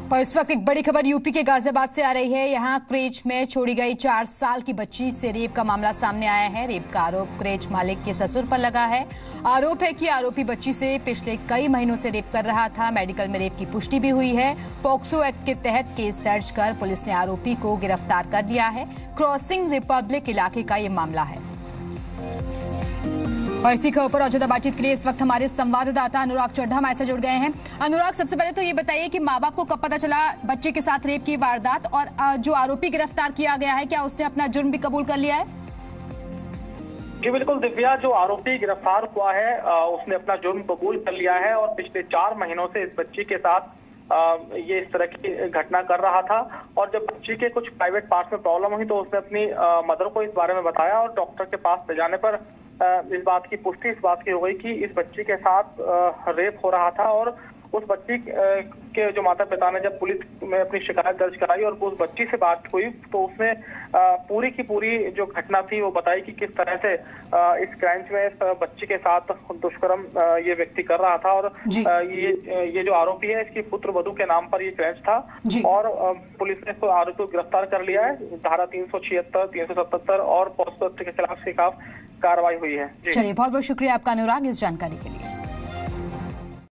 और इस वक्त एक बड़ी खबर यूपी के गाजियाबाद से आ रही है। यहाँ क्रेच में छोड़ी गई 4 साल की बच्ची से रेप का मामला सामने आया है। रेप का आरोप क्रेच मालिक के ससुर पर लगा है। आरोप है कि आरोपी बच्ची से पिछले कई महीनों से रेप कर रहा था। मेडिकल में रेप की पुष्टि भी हुई है। पॉक्सो एक्ट के तहत केस दर्ज कर पुलिस ने आरोपी को गिरफ्तार कर लिया है। क्रॉसिंग रिपब्लिक इलाके का ये मामला है। और इसी खबर पर औचक बातचीत के लिए इस वक्त हमारे संवाददाता अनुराग चड्ढा हमारे से जुड़ गए हैं। अनुराग, सबसे पहले तो ये बताइए कि माँ बाप को कब पता चला बच्चे के साथ रेप की वारदात, और जो आरोपी गिरफ्तार किया गया है क्या उसने अपना जुर्म भी कबूल कर लिया है? जी बिल्कुल दिव्या, जो आरोपी गिरफ्तार हुआ है उसने अपना जुर्म कबूल कर लिया है और पिछले 4 महीनों से इस बच्ची के साथ ये इस तरह की घटना कर रहा था। और जब बच्ची के कुछ प्राइवेट पार्ट्स में प्रॉब्लम हुई तो उसने अपनी मदर को इस बारे में बताया और डॉक्टर के पास ले जाने पर इस बात की पुष्टि इस बात की हो गई कि इस बच्ची के साथ रेप हो रहा था। और उस बच्ची के जो माता पिता ने जब पुलिस में अपनी शिकायत दर्ज कराई और उस बच्ची से बात हुई तो उसने पूरी की पूरी जो घटना थी वो बताई कि किस तरह से इस क्राइम में इस बच्ची के साथ दुष्कर्म ये व्यक्ति कर रहा था। और ये जो आरोपी है इसकी पुत्र वधू के नाम पर ये क्राइम था और पुलिस ने इसको आरोपी को गिरफ्तार कर लिया है। धारा 376, 377 और पॉक्सो एक्ट के खिलाफ कार्रवाई हुई है। चलिए, बहुत बहुत शुक्रिया आपका अनुराग इस जानकारी के लिए।